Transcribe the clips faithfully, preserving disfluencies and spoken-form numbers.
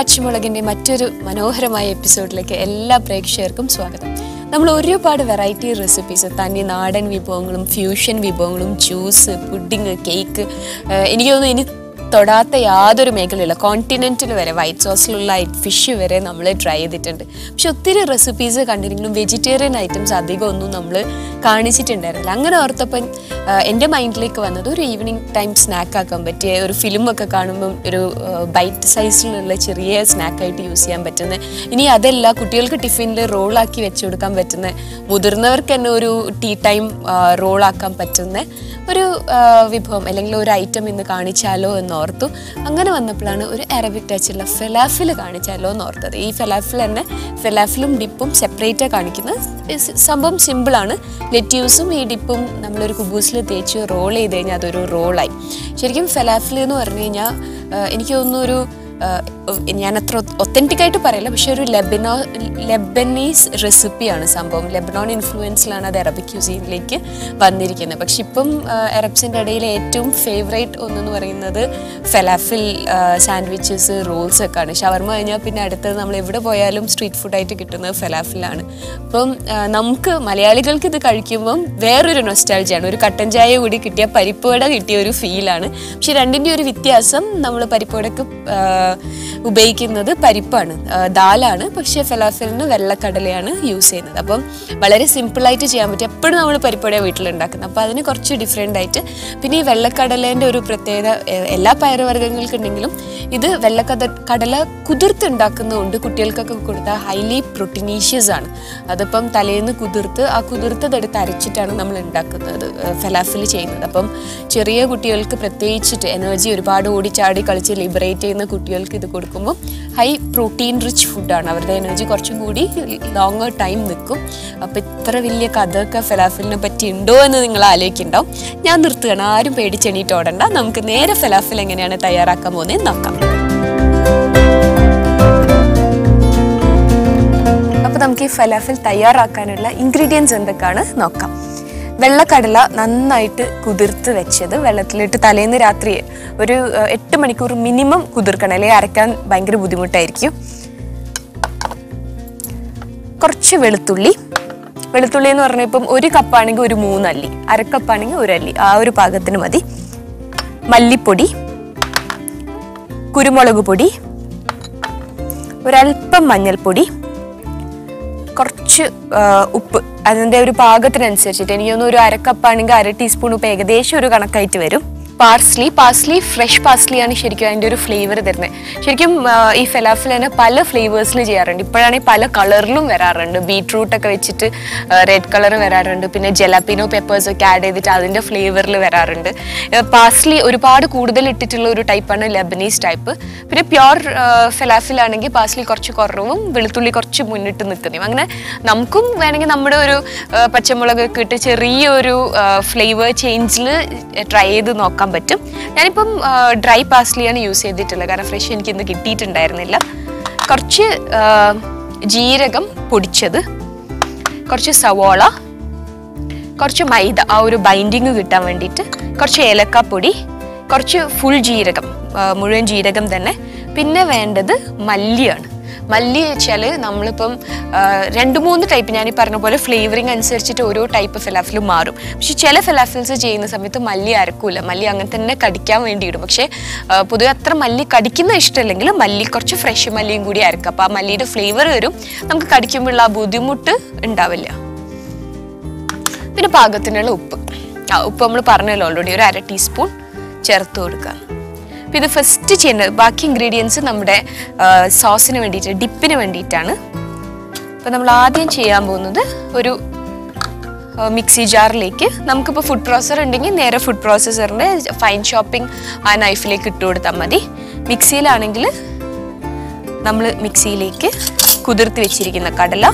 പച്ചമുളകിൻ്റെ മറ്റൊരു മനോഹരമായ എപ്പിസോഡിലേക്ക് എല്ലാ പ്രേക്ഷകർക്കും സ്വാഗതം. നമ്മൾ ഒരുപാട് വെറൈറ്റി റെസിപ്പീസ്, തനി നാടൻ വിഭവങ്ങളും ഫ്യൂഷൻ വിഭവങ്ങളും ജ്യൂസ്, പുഡിങ്, കേക്ക്, എനിക്ക് തോന്നുന്നു ഇനി തൊടാത്ത യാതൊരു മേഖലയില്ല. കോണ്ടിനെൻറ്റിൽ വരെ വൈറ്റ് സോസിലുള്ള ഫിഷ് വരെ നമ്മൾ ട്രൈ ചെയ്തിട്ടുണ്ട്. പക്ഷെ ഒത്തിരി റെസിപ്പീസ് കണ്ടിരിക്കണം, വെജിറ്റേറിയൻ ഐറ്റംസ് അധികം ഒന്നും നമ്മൾ കാണിച്ചിട്ടുണ്ടായിരുന്നില്ല. അങ്ങനെ ഓർത്തപ്പം എൻ്റെ മൈൻഡിലേക്ക് വന്നത് ഒരു ഈവനിങ് ടൈം സ്നാക്ക് ആക്കാൻ പറ്റിയ ഒരു ഫിലിമൊക്കെ കാണുമ്പം ഒരു ബൈറ്റ് സൈസിലുള്ള ചെറിയ സ്നാക്കായിട്ട് യൂസ് ചെയ്യാൻ പറ്റുന്ന, ഇനി അതല്ല കുട്ടികൾക്ക് ടിഫിനിൽ റോളാക്കി വെച്ച് കൊടുക്കാൻ പറ്റുന്ന, മുതിർന്നവർക്ക് തന്നെ ഒരു ടീ ടൈം റോളാക്കാൻ പറ്റുന്ന ഒരു വിഭവം അല്ലെങ്കിൽ ഒരു ഐറ്റം ഇന്ന് കാണിച്ചാലോ എന്നോർത്തു. അങ്ങനെ വന്നപ്പോഴാണ് ഒരു അറബിക് ടച്ചുള്ള ഫെലാഫിൽ കാണിച്ചാലോ എന്നോർത്തത്. ഈ ഫെലാഫിൽ തന്നെ ഫെലാഫിലും ഡിപ്പും സെപ്പറേറ്റാണ് കാണിക്കുന്നത്. സംഭവം സിമ്പിളാണ്. ലെറ്റ്യൂസും ഈ ഡിപ്പും നമ്മളൊരു കുബൂസിൽ തേച്ച് റോൾ ചെയ്ത് കഴിഞ്ഞാൽ അതൊരു റോളായി. ശരിക്കും ഫെലാഫിൽ എന്ന് പറഞ്ഞു കഴിഞ്ഞാൽ എനിക്ക് തോന്നുന്നു ഒരു ഞാനത്ര ഒത്തൻറ്റിക്കായിട്ട് പറയില്ല, പക്ഷെ ഒരു ലെബനോ ലെബനീസ് റെസിപ്പിയാണ് സംഭവം. ലെബനോൺ ഇൻഫ്ലുവൻസിലാണ് അത് അറബിക് ക്യൂസീനിലേക്ക് വന്നിരിക്കുന്നത്. പക്ഷെ ഇപ്പം അറബ്സിൻ്റെ ഇടയിൽ ഏറ്റവും ഫേവറേറ്റ് ഒന്നെന്ന് പറയുന്നത് ഫെലാഫിൽ സാൻഡ്വിച്ചസ്, റോൾസ് ഒക്കെ ആണ്. ഷവർമ കഴിഞ്ഞാൽ പിന്നെ അടുത്തത് നമ്മൾ എവിടെ പോയാലും സ്ട്രീറ്റ് ഫുഡായിട്ട് കിട്ടുന്നത് ഫെലാഫിലാണ്. അപ്പം നമുക്ക് മലയാളികൾക്ക് ഇത് കഴിക്കുമ്പം വേറൊരു നൊസ്റ്റാൾജിയാണ്. ഒരു കട്ടൻ ചായ കൂടി കിട്ടിയ പരിപ്പുവട കിട്ടിയ ഒരു ഫീലാണ്. പക്ഷെ രണ്ടിൻ്റെ ഒരു വ്യത്യാസം, നമ്മൾ പരിപ്പുവടക്ക് ഉപയോഗിക്കുന്നത് പരിപ്പാണ്, ദാലാണ്. പക്ഷേ ഫെലാഫിലിന് വെള്ളക്കടലയാണ് യൂസ് ചെയ്യുന്നത്. അപ്പം വളരെ സിമ്പിളായിട്ട് ചെയ്യാൻ പറ്റും. എപ്പോഴും നമ്മൾ പരിപ്പുവട വീട്ടിലുണ്ടാക്കുന്നത്. അപ്പോൾ അതിന് കുറച്ച് ഡിഫറെൻ്റ് ആയിട്ട്. പിന്നെ ഈ വെള്ളക്കടലേൻ്റെ ഒരു പ്രത്യേകത എല്ലാ പയറുവർഗ്ഗങ്ങൾക്കുണ്ടെങ്കിലും ഇത് വെള്ളക്കട കടല കുതിർത്തുണ്ടാക്കുന്നതുകൊണ്ട് കുട്ടികൾക്കൊക്കെ കൊടുത്താൽ ഹൈലി പ്രോട്ടീനീഷ്യസ് ആണ്. അതിപ്പം തലേന്ന് കുതിർത്ത് ആ കുതിർത്തതെടുത്ത് അരച്ചിട്ടാണ് നമ്മൾ ഉണ്ടാക്കുന്നത്, ഫെലാഫിൽ ചെയ്യുന്നത്. അപ്പം ചെറിയ കുട്ടികൾക്ക് പ്രത്യേകിച്ചിട്ട് എനർജി ഒരുപാട് ഓടിച്ചാടി കളിച്ച് ലിബറേറ്റ് ചെയ്യുന്ന കുട്ടികൾക്ക് ഇത് കൊടുക്കുമ്പോൾ ഹൈ പ്രോട്ടീൻ റിച്ച് ഫുഡാണ്. അവരുടെ എനർജി കുറച്ചും കൂടി ലോങ്ങർ ടൈം നിൽക്കും. അപ്പോൾ ഇത്ര വലിയ കഥയൊക്കെ ഫെലാഫിലിനെ പറ്റി ഉണ്ടോ എന്ന് നിങ്ങൾ ആലോചിക്കുന്നുണ്ടാവും. ഞാൻ നിർത്തുകയാണ്, ആരും പേടിച്ചെണീറ്റ് ഓടണ്ട. നമുക്ക് നേരെ ഫെലാഫിൽ എങ്ങനെയാണ് തയ്യാറാക്കാൻ പോകുന്നത് നോക്കാം. അപ്പോൾ നമുക്ക് ഈ ഫെലാഫിൽ തയ്യാറാക്കാനുള്ള ഇൻഗ്രീഡിയൻസ് എന്തൊക്കെയാണ് നോക്കാം. വെള്ളക്കടല നന്നായിട്ട് കുതിർത്ത് വെച്ചത് വെള്ളത്തിലിട്ട് തലേന്ന് രാത്രി ഒരു എട്ട് മണിക്കൂർ മിനിമം കുതിർക്കണം, അല്ലെങ്കിൽ അരയ്ക്കാൻ ഭയങ്കര ബുദ്ധിമുട്ടായിരിക്കും. കുറച്ച് വെളുത്തുള്ളി, വെളുത്തുള്ളി എന്ന് പറഞ്ഞാൽ ഇപ്പം ഒരു കപ്പാണെങ്കിൽ ഒരു മൂന്നല്ലി, അരക്കപ്പാണെങ്കിൽ ഒരു അല്ലി, ആ ഒരു പാകത്തിന് മതി. മല്ലിപ്പൊടി, കുരുമുളക് പൊടി, ഒരൽപ്പം മഞ്ഞൾപ്പൊടി, കുറച്ച് ഉപ്പ് അതിൻ്റെ ഒരു പാകത്തിനനുസരിച്ചിട്ട്. എനിക്ക് തോന്നുന്നു ഒരു അരക്കപ്പാണെങ്കിൽ അര ടീസ്പൂൺ ഉപ്പ് ഏകദേശം ഒരു കണക്കായിട്ട് വരും. പാർസ്ലി, പാർസ്ലി ഫ്രഷ് പാർസ്ലിയാണ് ശരിക്കും അതിൻ്റെ ഒരു ഫ്ലേവർ തരുന്നത്. ശരിക്കും ഈ ഫെലാഫിൽ തന്നെ പല ഫ്ലേവേഴ്സിൽ ചെയ്യാറുണ്ട്. ഇപ്പോഴാണെങ്കിൽ പല കളറിലും വരാറുണ്ട്. ബീട്രൂട്ടൊക്കെ വെച്ചിട്ട് റെഡ് കളർ വരാറുണ്ട്. പിന്നെ ജലാപ്പിനോ പെപ്പേഴ്സൊക്കെ ആഡ് ചെയ്തിട്ട് അതിൻ്റെ ഫ്ലേവറിൽ വരാറുണ്ട്. പാർസ്ലി ഒരുപാട് കൂടുതൽ ഇട്ടിട്ടുള്ള ഒരു ടൈപ്പാണ് ലെബനീസ് ടൈപ്പ്. പിന്നെ പ്യോർ ഫെലാഫിലാണെങ്കിൽ പാർസ്ലി കുറച്ച് കുറവും വെളുത്തുള്ളി കുറച്ച് മുന്നിട്ട് നിൽക്കുന്നതും. അങ്ങനെ നമുക്കും വേണമെങ്കിൽ നമ്മുടെ ഒരു പച്ചമുളകൊക്കെ ഇട്ട് ചെറിയൊരു ഫ്ലേവർ ചേഞ്ചിൽ ട്രൈ ചെയ്ത് നോക്കാം പറ്റും. ഞാനിപ്പം ഡ്രൈ പാസ്ലിയാണ് യൂസ് ചെയ്തിട്ടുള്ളത്, കാരണം ഫ്രഷ് എനിക്ക് ഇന്ന് കിട്ടിയിട്ടുണ്ടായിരുന്നില്ല. കുറച്ച് ജീരകം പൊടിച്ചത്, കുറച്ച് സവോള, കുറച്ച് മൈദ ആ ഒരു ബൈൻഡിങ് കിട്ടാൻ വേണ്ടിയിട്ട്, കുറച്ച് ഏലക്കാപ്പൊടി, കുറച്ച് ഫുൾ ജീരകം, മുഴുവൻ ജീരകം തന്നെ. പിന്നെ വേണ്ടത് മല്ലിയാണ്. മല്ലി വെച്ചാൽ നമ്മളിപ്പം രണ്ട് മൂന്ന് ടൈപ്പ്, ഞാൻ ഈ പറഞ്ഞ പോലെ ഫ്ലേവറിങ് അനുസരിച്ചിട്ട് ഓരോ ടൈപ്പ് ഫെലാഫിൽ മാറും. പക്ഷെ ചില ഫെലാഫിൽസ് ചെയ്യുന്ന സമയത്ത് മല്ലി അരക്കൂല, മല്ലി അങ്ങനെ തന്നെ കടിക്കാൻ വേണ്ടി ഇടും. പക്ഷേ പൊതുവെ അത്ര മല്ലി കടിക്കുന്ന ഇഷ്ടമല്ലെങ്കിൽ മല്ലി കുറച്ച് ഫ്രഷ് മല്ലിയും കൂടി അരക്കുക. അപ്പോൾ ആ മല്ലിയുടെ ഫ്ലേവർ വരും, നമുക്ക് കടിക്കുമ്പോഴുള്ള ആ ബുദ്ധിമുട്ട് ഉണ്ടാവില്ല. പിന്നെ പാകത്തിനുള്ള ഉപ്പ്, ആ ഉപ്പ് നമ്മൾ പറഞ്ഞല്ലോ ഓൾറെഡി, ഒരു അര ടീസ്പൂൺ ചേർത്ത് കൊടുക്കുക. അപ്പോൾ ഇത് ഫസ്റ്റ് ചെയ്യുന്നത്, ബാക്കി ഇൻഗ്രീഡിയൻസ് നമ്മുടെ സോസിന് വേണ്ടിയിട്ട്, ഡിപ്പിന് വേണ്ടിയിട്ടാണ്. അപ്പോൾ നമ്മൾ ആദ്യം ചെയ്യാൻ പോകുന്നത് ഒരു മിക്സി ജാറിലേക്ക്, നമുക്കിപ്പോൾ ഫുഡ് പ്രോസസർ ഉണ്ടെങ്കിൽ നേരെ ഫുഡ് പ്രോസസ്സറിൻ്റെ ഫൈൻ ചോപ്പിംഗ് ആ നൈഫിലേക്ക് ഇട്ട് കൊടുത്താൽ മതി. മിക്സിയിലാണെങ്കിൽ നമ്മൾ മിക്സിയിലേക്ക് കുതിർത്ത് വെച്ചിരിക്കുന്ന കടല,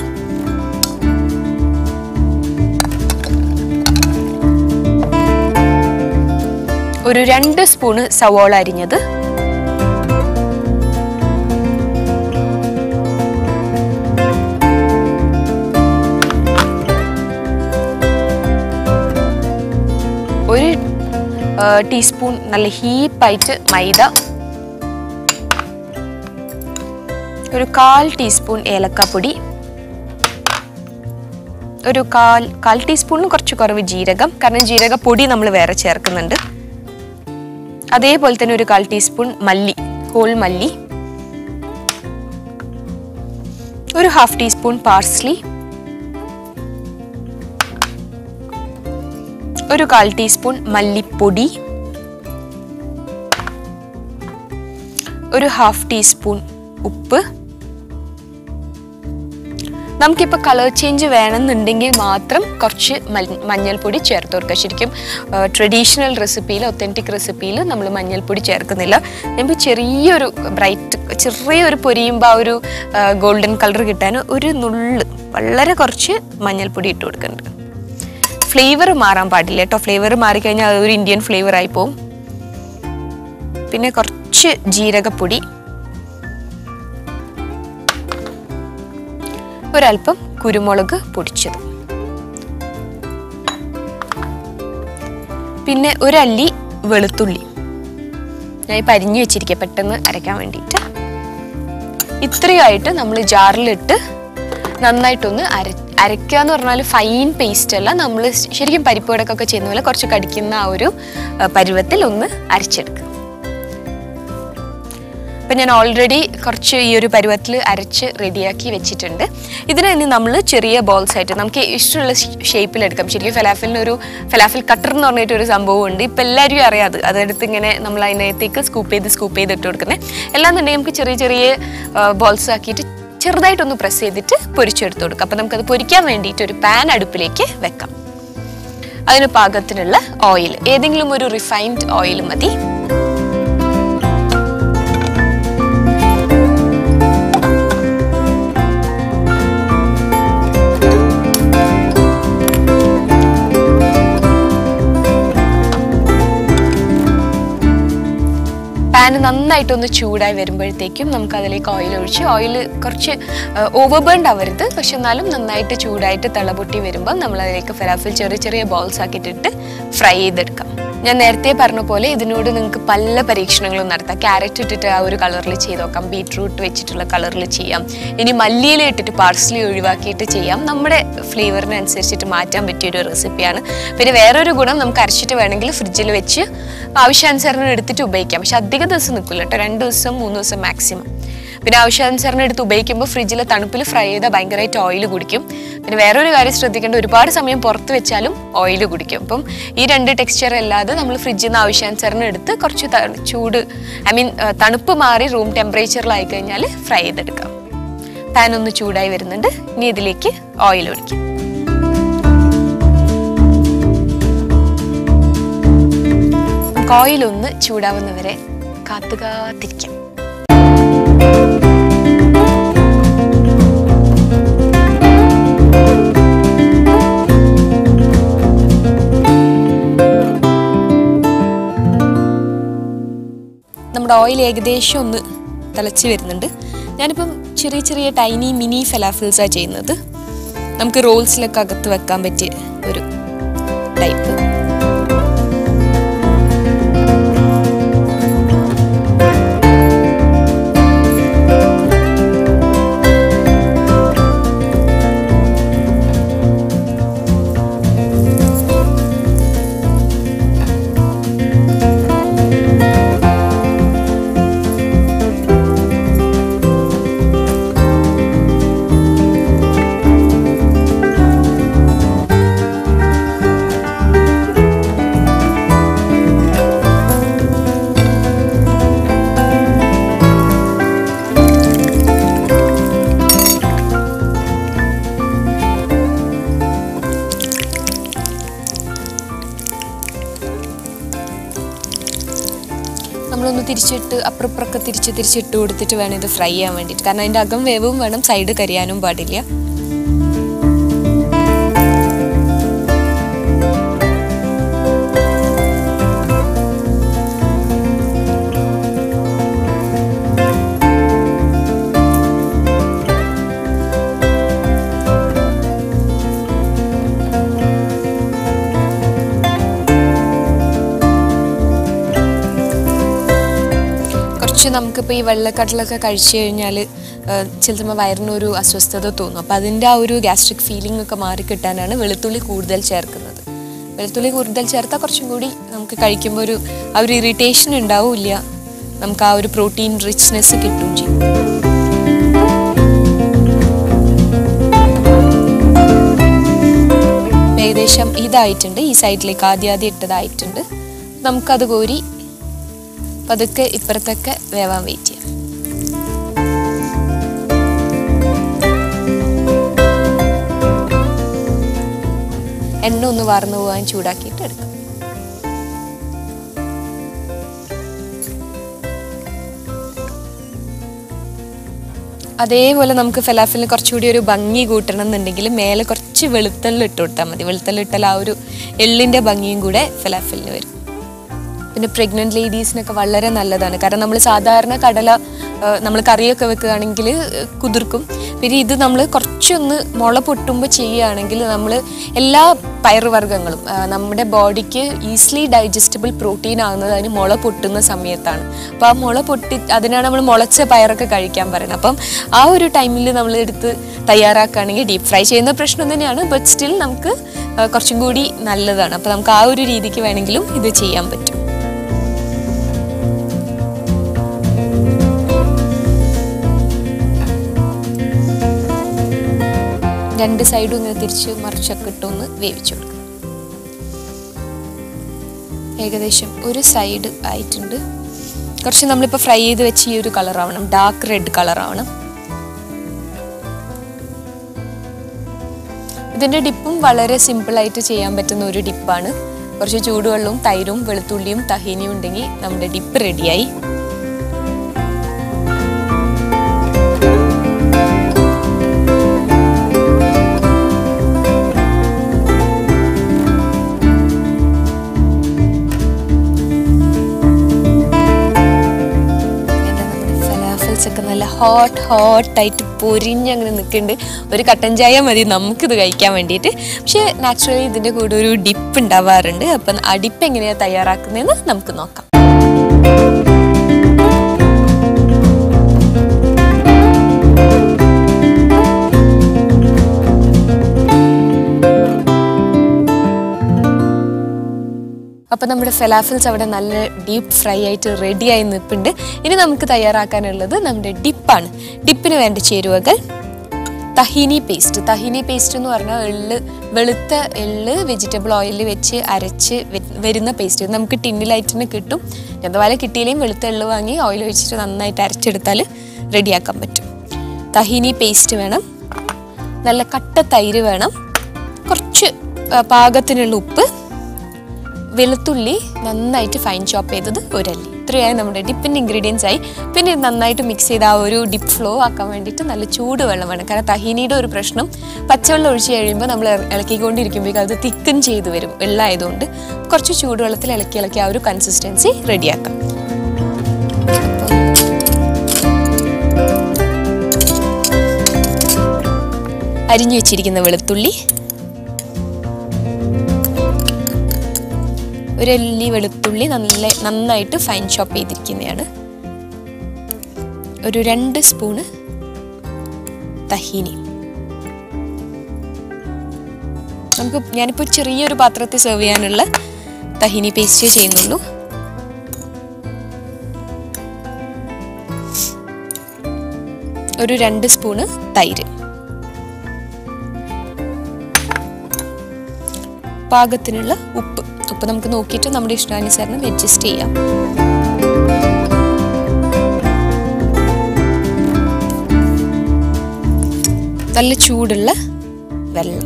ഒരു രണ്ട് സ്പൂണ് സവോള അരിഞ്ഞത്, ഒരു ടീസ്പൂൺ നല്ല ഹീപ്പായിട്ട് മൈദ, ഒരു കാൽ ടീസ്പൂൺ ഏലക്കാപ്പൊടി, ഒരു കാൽ കാൽ ടീസ്പൂണിന് കുറച്ച് കുറവ് ജീരകം, കാരണം ജീരകപ്പൊടി നമ്മൾ വേറെ ചേർക്കുന്നുണ്ട്. അതേപോലെ തന്നെ ഒരു കാൽ ടീസ്പൂൺ മല്ലി, ഹോൾ മല്ലി, ഒരു ഹാഫ് ടീസ്പൂൺ പാർസ്ലി, ഒരു കാൽ ടീസ്പൂൺ മല്ലിപ്പൊടി, ഒരു ഹാഫ് ടീസ്പൂൺ ഉപ്പ്. നമുക്കിപ്പോൾ കളർ ചേഞ്ച് വേണമെന്നുണ്ടെങ്കിൽ മാത്രം കുറച്ച് മഞ്ഞൾപ്പൊടി ചേർത്ത് കൊടുക്കുക. ശരിക്കും ട്രഡീഷണൽ റെസിപ്പിയിൽ, ഒത്തൻറ്റിക് റെസിപ്പിയിൽ നമ്മൾ മഞ്ഞൾപ്പൊടി ചേർക്കുന്നില്ല. നമുക്ക് ചെറിയൊരു ബ്രൈറ്റ്, ചെറിയൊരു പൊരിയുമ്പോൾ ആ ഒരു ഗോൾഡൻ കളർ കിട്ടാൻ ഒരു നുള്ള്, വളരെ കുറച്ച് മഞ്ഞൾപ്പൊടി ഇട്ട് കൊടുക്കുന്നുണ്ട്. ഫ്ലേവർ മാറാൻ പാടില്ല കേട്ടോ. ഫ്ലേവർ മാറിക്കഴിഞ്ഞാൽ അതൊരു ഇന്ത്യൻ ഫ്ലേവർ ആയി പോവും. പിന്നെ കുറച്ച് ജീരകപ്പൊടി, ഒരൽപ്പം കുരുമുളക് പൊടിച്ചത്, പിന്നെ ഒരല്ലി വെളുത്തുള്ളി ഞാൻ ഇപ്പം അരിഞ്ഞു വെച്ചിരിക്കുക പെട്ടെന്ന് അരയ്ക്കാൻ വേണ്ടിയിട്ട്. ഇത്രയായിട്ട് നമ്മൾ ജാറിലിട്ട് നന്നായിട്ടൊന്ന് അര അരയ്ക്കുക എന്ന് പറഞ്ഞാൽ ഫൈൻ പേസ്റ്റ് അല്ല, നമ്മൾ ശരിക്കും പരിപ്പ് വടക്കൊക്കെ ചെയ്യുന്ന പോലെ കുറച്ച് കടിക്കുന്ന ആ ഒരു പരുവത്തിൽ ഒന്ന് അരച്ചെടുക്കുക. അപ്പം ഞാൻ ഓൾറെഡി കുറച്ച് ഈ ഒരു പരുവത്തിൽ അരച്ച് റെഡിയാക്കി വെച്ചിട്ടുണ്ട്. ഇതിനെ ഇനി നമ്മൾ ചെറിയ ബോൾസ് ആയിട്ട് നമുക്ക് ഇഷ്ടമുള്ള ഷേപ്പിലെടുക്കാം. ശരിക്കും ഫലാഫലിനൊരു ഫലാഫൽ കട്ടർ എന്ന് പറഞ്ഞിട്ടൊരു സംഭവമുണ്ട്. ഇപ്പം എല്ലാവരും അറിയാതെ അതെടുത്ത് ഇങ്ങനെ നമ്മൾ അതിനകത്തേക്ക് സ്കൂപ്പ് ചെയ്ത് സ്കൂപ്പ് ചെയ്ത് ഇട്ട് കൊടുക്കുന്നത്. എല്ലാന്നുണ്ടെങ്കിൽ നമുക്ക് ചെറിയ ചെറിയ ബോൾസ് ആക്കിയിട്ട് ചെറുതായിട്ടൊന്ന് പ്രസ് ചെയ്തിട്ട് പൊരിച്ചെടുത്ത് കൊടുക്കാം. അപ്പം നമുക്കത് പൊരിക്കാൻ വേണ്ടിയിട്ട് ഒരു പാൻ അടുപ്പിലേക്ക് വെക്കാം. അതിന് പാകത്തിനുള്ള ഓയിൽ, ഏതെങ്കിലും ഒരു റിഫൈൻഡ് ഓയിൽ മതി. പാൻ നന്നായിട്ടൊന്ന് ചൂടായി വരുമ്പോഴത്തേക്കും നമുക്ക് അതിലേക്ക് ഓയിൽ ഒഴിച്ച്, ഓയിൽ കുറച്ച് ഓവർ ബേൺഡ് ആവരുത്, പക്ഷെ എന്നാലും നന്നായിട്ട് ചൂടായിട്ട് തിളപൊട്ടി വരുമ്പോൾ നമ്മൾ അതിലേക്ക് ഫലാഫൽ ചെറിയ ചെറിയ ബോൾസ് ആക്കിയിട്ടിട്ട് ഫ്രൈ ചെയ്തെടുക്കാം. ഞാൻ നേരത്തെ പറഞ്ഞ പോലെ ഇതിനോട് നിങ്ങൾക്ക് പല പരീക്ഷണങ്ങളും നടത്താം. ക്യാരറ്റ് ഇട്ടിട്ട് ആ ഒരു കളറിൽ ചെയ്ത് നോക്കാം, ബീട്രൂട്ട് വെച്ചിട്ടുള്ള കളറിൽ ചെയ്യാം, ഇനി മല്ലിയില ഇട്ടിട്ട് പാർസ്ലി ഒഴിവാക്കിയിട്ട് ചെയ്യാം. നമ്മുടെ ഫ്ലേവറിനനുസരിച്ചിട്ട് മാറ്റാൻ പറ്റിയൊരു റെസിപ്പിയാണ്. പിന്നെ വേറൊരു ഗുണം, നമുക്ക് അരച്ചിട്ട് വേണമെങ്കിൽ ഫ്രിഡ്ജിൽ വെച്ച് ആവശ്യാനുസരണം എടുത്തിട്ട് ഉപയോഗിക്കാം. പക്ഷെ അധിക ദിവസം നിൽക്കില്ല കേട്ടോ, രണ്ട് ദിവസം മൂന്ന് ദിവസം മാക്സിമം. പിന്നെ ആവശ്യാനുസരണം എടുത്ത് ഉപയോഗിക്കുമ്പോൾ ഫ്രിഡ്ജിൽ തണുപ്പിൽ ഫ്രൈ ചെയ്താൽ ഭയങ്കരമായിട്ട് ഓയിൽ കുടിക്കും. പിന്നെ വേറൊരു കാര്യം ശ്രദ്ധിക്കേണ്ട, ഒരുപാട് സമയം പുറത്ത് വെച്ചാലും ഓയിൽ കുടിക്കും. അപ്പം ഈ രണ്ട് ടെക്സ്ചർ അല്ലാതെ നമ്മൾ ഫ്രിഡ്ജിൽ നിന്ന് ആവശ്യാനുസരണം എടുത്ത് കുറച്ച് ചൂട്, ഐ മീൻ തണുപ്പ് മാറി റൂം ടെമ്പറേച്ചറിലായി കഴിഞ്ഞാൽ ഫ്രൈ ചെയ്തെടുക്കാം. പാൻ ഒന്ന് ചൂടായി വരുന്നുണ്ട്, ഇനി ഇതിലേക്ക് ഓയിൽ ഒഴിക്കും. നമുക്ക് ഓയിലൊന്ന് ചൂടാവുന്നവരെ കാത്തു കാത്തിരിക്കാം. നമ്മുടെ ഓയിൽ ഏകദേശം ഒന്ന് തിളച്ച് വരുന്നുണ്ട്. ഞാനിപ്പം ചെറിയ ചെറിയ ടൈനി മിനി ഫലാഫിൽസാണ് ചെയ്യുന്നത്. നമുക്ക് റോൾസിലൊക്കെ അകത്ത് വെക്കാൻ പറ്റിയ ഒരു ടൈപ്പ്. നമ്മളൊന്ന് തിരിച്ചിട്ട് അപ്പുറപ്പുറമൊക്കെ തിരിച്ച് തിരിച്ചിട്ട് കൊടുത്തിട്ട് വേണം ഇത് ഫ്രൈ ചെയ്യാൻ വേണ്ടിയിട്ട്. കാരണം അതിൻ്റെ അകം വേവും വേണം, സൈഡ് കരിയാനും പാടില്ല. കുറച്ച് നമുക്കിപ്പോൾ ഈ വെള്ളക്കടലൊക്കെ കഴിച്ചു കഴിഞ്ഞാൽ ചിലപ്പോൾ വയറിനൊരു അസ്വസ്ഥത തോന്നും. അപ്പോൾ അതിൻ്റെ ആ ഒരു ഗ്യാസ്ട്രിക് ഫീലിംഗ് ഒക്കെ മാറിക്കിട്ടാനാണ് വെളുത്തുള്ളി കൂടുതൽ ചേർക്കുന്നത്. വെളുത്തുള്ളി കൂടുതൽ ചേർത്താൽ കുറച്ചും കൂടി നമുക്ക് കഴിക്കുമ്പോൾ ഒരു ആ ഒരു ഇറിറ്റേഷൻ ഉണ്ടാവില്ല, നമുക്ക് ആ ഒരു പ്രോട്ടീൻ റിച്ച്നെസ് കിട്ടും ചെയ്യും. ഏകദേശം ഇതായിട്ടുണ്ട്, ഈ സൈഡിലേക്ക് ആദ്യം ആദ്യം ഇട്ടതായിട്ടുണ്ട്. നമുക്കത് കോരി പതുക്കെ ഇപ്പുറത്തൊക്കെ വേവാൻ വെയിറ്റ് ചെയ്യാം. എണ്ണ ഒന്ന് വാർന്നു പോകാൻ ചൂടാക്കിയിട്ട് എടുക്കാം. അതേപോലെ നമുക്ക് ഫലാഫലിന് കുറച്ചുകൂടി ഒരു ഭംഗി കൂട്ടണം എന്നുണ്ടെങ്കിൽ മേലെ കുറച്ച് വെളുത്തുള്ളി ഇട്ട് കൊടുത്താൽ മതി. വെളുത്തുള്ളി ഇട്ടാൽ ആ ഒരു എള്ളിൻ്റെ ഭംഗിയും കൂടെ ഫലാഫലിന് വരും. പിന്നെ പ്രഗ്നൻറ്റ് ലേഡീസിനൊക്കെ വളരെ നല്ലതാണ്. കാരണം നമ്മൾ സാധാരണ കടല നമ്മൾ കറിയൊക്കെ വെക്കുകയാണെങ്കിൽ കുതിർക്കും. പിന്നെ ഇത് നമ്മൾ കുറച്ചൊന്ന് മുള പൊട്ടുമ്പോൾ ചെയ്യുകയാണെങ്കിൽ നമ്മൾ എല്ലാ പയറുവർഗ്ഗങ്ങളും നമ്മുടെ ബോഡിക്ക് ഈസിലി ഡൈജസ്റ്റബിൾ പ്രോട്ടീൻ ആകുന്നത് അതിന് മുള പൊട്ടുന്ന സമയത്താണ്. അപ്പോൾ ആ മുള പൊട്ടി അതിനാണ് നമ്മൾ മുളച്ച പയറൊക്കെ കഴിക്കാൻ പറയുന്നത്. അപ്പം ആ ഒരു ടൈമിൽ നമ്മൾ എടുത്ത് തയ്യാറാക്കുകയാണെങ്കിൽ ഡീപ്പ് ഫ്രൈ ചെയ്യുന്ന പ്രശ്നം തന്നെയാണ്, ബട്ട് സ്റ്റിൽ നമുക്ക് കുറച്ചും കൂടി നല്ലതാണ്. അപ്പോൾ നമുക്ക് ആ ഒരു രീതിക്ക് വേണമെങ്കിലും ഇത് ചെയ്യാൻ പറ്റും. രണ്ട് സൈഡും ഇങ്ങനെ തിരിച്ച് മറിച്ചൊക്കെ ഇട്ടൊന്ന് വേവിച്ചു കൊടുക്കുക. ഏകദേശം ഒരു സൈഡ് ആയിട്ടുണ്ട്. കുറച്ച് നമ്മളിപ്പോൾ ഫ്രൈ ചെയ്ത് വെച്ച് ഈ ഒരു കളറാവണം, ഡാർക്ക് റെഡ് കളറാവണം. ഇതിൻ്റെ ഡിപ്പും വളരെ സിമ്പിളായിട്ട് ചെയ്യാൻ പറ്റുന്ന ഒരു ഡിപ്പാണ്. കുറച്ച് ചൂടുവെള്ളവും തൈരും വെളുത്തുള്ളിയും തഹീനിയും ഉണ്ടെങ്കിൽ നമ്മുടെ ഡിപ്പ് റെഡിയായി. ഒക്കെ നല്ല ഹോട്ട് ഹോട്ടായിട്ട് പൊരിഞ്ഞങ്ങനെ നിൽക്കുന്നുണ്ട്. ഒരു കട്ടൻ ചായ മതി നമുക്കിത് കഴിക്കാൻ വേണ്ടിയിട്ട്. പക്ഷേ നാച്ചുറലി ഇതിൻ്റെ കൂടെ ഒരു ഡിപ്പ് ഉണ്ടാവാറുണ്ട്. അപ്പം ആ ഡിപ്പ് എങ്ങനെയാണ് തയ്യാറാക്കുന്നതെന്ന് നമുക്ക് നോക്കാം. അപ്പോൾ നമ്മുടെ ഫലാഫിൽസ് അവിടെ നല്ല ഡീപ്പ് ഫ്രൈ ആയിട്ട് റെഡിയായി നിൽപ്പുണ്ട്. ഇനി നമുക്ക് തയ്യാറാക്കാനുള്ളത് നമ്മുടെ ഡിപ്പാണ്. ഡിപ്പിന് വേണ്ട ചേരുവകൾ തഹീനി പേസ്റ്റ്. തഹീനി പേസ്റ്റ് എന്ന് പറഞ്ഞാൽ എള്ള്, വെളുത്ത എള്ള് വെജിറ്റബിൾ ഓയിലിൽ വെച്ച് അരച്ച് വരുന്ന പേസ്റ്റ്. നമുക്ക് ടിന്നിലായിട്ട് തന്നെ കിട്ടും. അതുപോലെ കിട്ടിയില്ലെങ്കിൽ വെളുത്ത എള്ള് വാങ്ങി ഓയിൽ ഒഴിച്ചിട്ട് നന്നായിട്ട് അരച്ചെടുത്താൽ റെഡിയാക്കാൻ പറ്റും. തഹീനി പേസ്റ്റ് വേണം, നല്ല കട്ട തൈര് വേണം, കുറച്ച് പാകത്തിനുള്ള ഉപ്പ്, വെളുത്തുള്ളി നന്നായിട്ട് ഫൈൻ ചോപ്പ് ചെയ്തത് ഒരല്ലി. ഇത്രയായി നമ്മുടെ ഡിപ്പിൻ്റെ ഇൻഗ്രീഡിയൻസ് ആയി. പിന്നെ നന്നായിട്ട് മിക്സ് ചെയ്ത് ആ ഒരു ഡിപ്പ് ഫ്ലോ ആക്കാൻ വേണ്ടിയിട്ട് നല്ല ചൂട് വെള്ളം വേണം. കാരണം തഹീനിയുടെ ഒരു പ്രശ്നം പച്ചവെള്ളം ഒഴിച്ച് കഴിയുമ്പോൾ നമ്മൾ ഇളക്കിക്കൊണ്ടിരിക്കുമ്പോഴേക്കും അത് തിക്കൻ ചെയ്ത് വരും വെള്ളമായതുകൊണ്ട്. കുറച്ച് ചൂടുവെള്ളത്തിൽ ഇളക്കി ഇളക്കി ആ ഒരു കൺസിസ്റ്റൻസി റെഡിയാക്കാം. അരിഞ്ഞു വെച്ചിരിക്കുന്ന വെളുത്തുള്ളി, ഒരല്ലി വെളുത്തുള്ളി നല്ല നന്നായിട്ട് ഫൈൻ ചോപ്പ് ചെയ്തിരിക്കുന്നതാണ്. ഒരു രണ്ട് സ്പൂണ് തഹീനി. നമുക്ക് ഞാനിപ്പോൾ ചെറിയൊരു പാത്രത്തിൽ സെർവ് ചെയ്യാനുള്ള തഹീനി പേസ്റ്റ് ചെയ്യുന്നുള്ളൂ. ഒരു രണ്ട് സ്പൂണ് തൈര്, പാകത്തിനുള്ള ഉപ്പ്. ഉപ്പ് നമുക്ക് നോക്കിയിട്ട് നമ്മുടെ ഇഷ്ടാനുസരണം അഡ്ജസ്റ്റ് ചെയ്യാം. നല്ല ചൂടുള്ള വെള്ളം.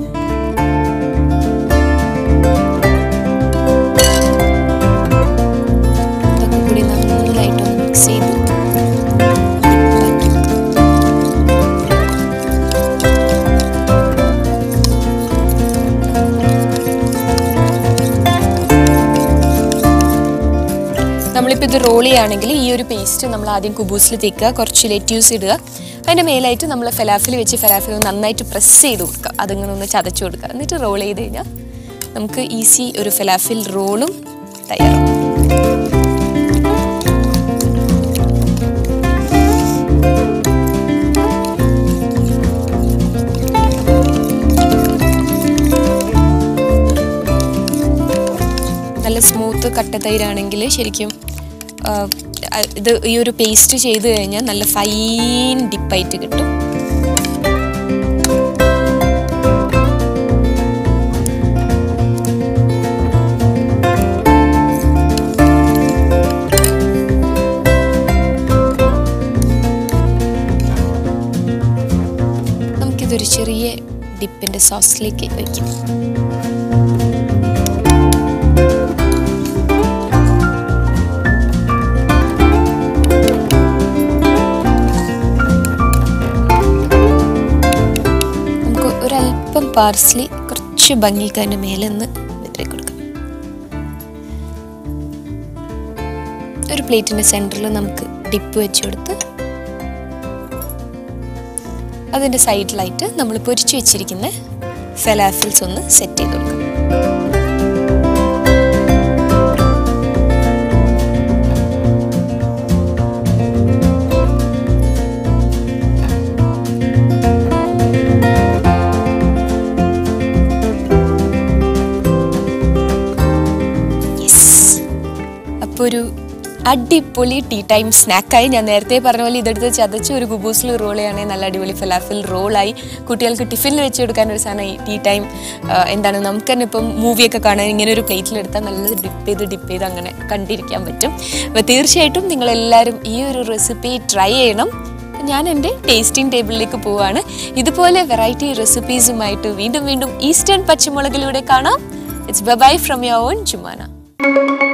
ഇതൊക്കെ കൂടി നന്നായിട്ടൊന്ന് മിക്സ് ചെയ്ത് നമ്മളിപ്പോൾ ഇത് റോൾ ചെയ്യുകയാണെങ്കിൽ ഈ ഒരു പേസ്റ്റ് നമ്മൾ ആദ്യം കുബൂസിൽ തേക്കുക, കുറച്ച് ലെറ്റ്യൂസ് ഇടുക, അതിൻ്റെ മേലായിട്ട് നമ്മൾ ഫലാഫിൽ വെച്ച് ഫലാഫിൽ നന്നായിട്ട് പ്രസ് ചെയ്ത് കൊടുക്കുക, അതിങ്ങനെ ഒന്ന് ചതച്ച് കൊടുക്കുക. എന്നിട്ട് റോൾ ചെയ്ത് കഴിഞ്ഞാൽ നമുക്ക് ഈസി ഒരു ഫലാഫിൽ റോളും തയ്യാറാവും. കട്ട തൈരാണെങ്കിൽ ശരിക്കും ഇത് ഈ ഒരു പേസ്റ്റ് ചെയ്ത് കഴിഞ്ഞാൽ നല്ല ഫൈൻ ഡിപ്പായിട്ട് കിട്ടും. നമുക്കിതൊരു ചെറിയ ഡിപ്പിൻ്റെ സോസിലേക്ക് വയ്ക്കും. ഒരല്പം പാർസ്ലി കുറച്ച് ഭംഗിക്ക് അതിൻ്റെ മേലെ നിന്ന് വിതറി കൊടുക്കാം. ഒരു പ്ലേറ്റിൻ്റെ സെൻറ്ററിൽ നമുക്ക് ഡിപ്പ് വെച്ച് കൊടുത്ത് അതിൻ്റെ സൈഡിലായിട്ട് നമ്മൾ പൊരിച്ചു വെച്ചിരിക്കുന്ന ഫലാഫിൽസ് ഒന്ന് സെറ്റ് ചെയ്ത് കൊടുക്കാം. അപ്പോൾ ഒരു അടിപൊളി ടീ ടൈം സ്നാക്കായി. ഞാൻ നേരത്തെ പറഞ്ഞ പോലെ ഇതെടുത്ത് ചതച്ച് ഒരു കുബൂസിൽ റോൾ ചെയ്യുകയാണെങ്കിൽ നല്ല അടിപൊളി ഫലാഫിൽ റോളായി. കുട്ടികൾക്ക് ടിഫിനിൽ വെച്ച് കൊടുക്കാൻ ഒരു സാധനം ടീ ടൈം എന്താണ് നമുക്ക് തന്നെ ഇപ്പം മൂവിയൊക്കെ കാണാൻ ഇങ്ങനെ ഒരു പ്ലേറ്റിലെടുത്താൽ നല്ലത് ഡിപ്പ് ചെയ്ത് ഡിപ്പ് ചെയ്ത് അങ്ങനെ കണ്ടിരിക്കാൻ പറ്റും. അപ്പോൾ തീർച്ചയായിട്ടും നിങ്ങളെല്ലാവരും ഈ ഒരു റെസിപ്പി ട്രൈ ചെയ്യണം. ഞാൻ എൻ്റെ ടേസ്റ്റിംഗ് ടേബിളിലേക്ക് പോവുകയാണ്. ഇതുപോലെ വെറൈറ്റി റെസിപ്പീസുമായിട്ട് വീണ്ടും വീണ്ടും ഈസ്റ്റേൺ പച്ചമുളകിലൂടെ കാണാം. It's bye from your own Jumana.